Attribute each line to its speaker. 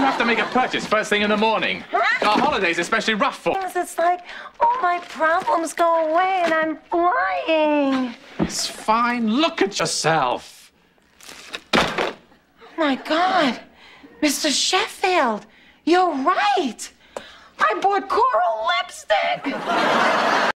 Speaker 1: have to make a purchase first thing in the morning. Our holiday's especially rough for...
Speaker 2: It's like all my problems go away and I'm flying.
Speaker 1: It's fine. Look at yourself.
Speaker 2: Oh, my God. Mr. Sheffield, you're right. I bought coral lipstick.